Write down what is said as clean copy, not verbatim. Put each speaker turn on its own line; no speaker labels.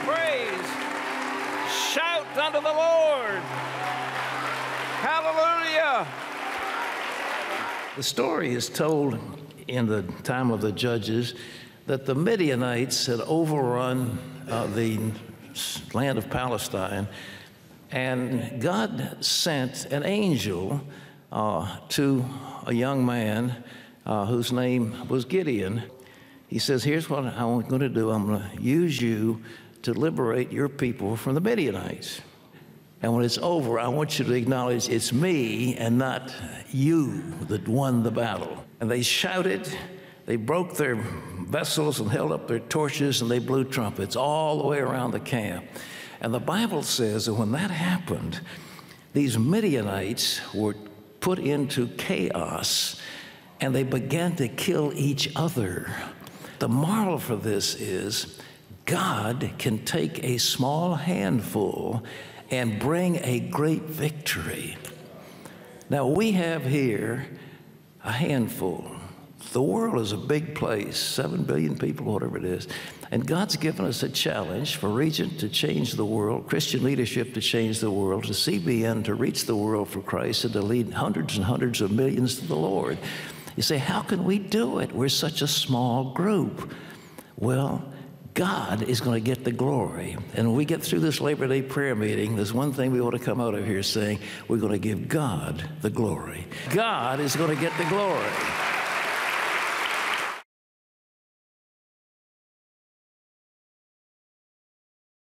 praise. Shout unto the Lord. Hallelujah. The story is told in the time of the judges that the Midianites had overrun the land of Palestine, and God sent an angel to a young man whose name was Gideon. He says, here's what I'm going to do. I'm going to use you to liberate your people from the Midianites. And when it's over, I want you to acknowledge it's me and not you that won the battle. And they shouted, they broke their vessels and held up their torches, and they blew trumpets all the way around the camp. And the Bible says that when that happened, these Midianites were put into chaos, and they began to kill each other. The moral for this is God can take a small handful and bring a great victory. Now, we have here a handful. The world is a big place, 7 billion people, whatever it is. And God's given us a challenge for Regent to change the world, Christian leadership to change the world, to CBN to reach the world for Christ, and to lead hundreds and hundreds of millions to the Lord. You say, how can we do it? We're such a small group. Well, God is going to get the glory. And when we get through this Labor Day prayer meeting, there's one thing we ought to come out of here saying, we're going to give God the glory. God is going to get the glory.